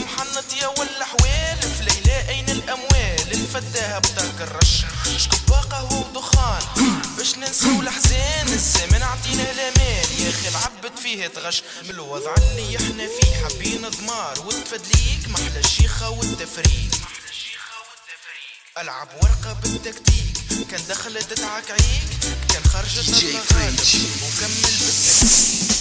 محنط يا ولا حوال في ليلى اين الاموال الفداها بطاق الرش شكب قهوة ودخان باش ننساو الاحزان الزمن عطينا الامان يا اخي العبد فيه تغش من الوضع اللي احنا فيه حابين ضمار والتفدليك محلى الشيخة والتفريق العب ورقة بالتكتيك كان دخلت تعاك عيك كان خرجت الغالب وكمل بالتكتيك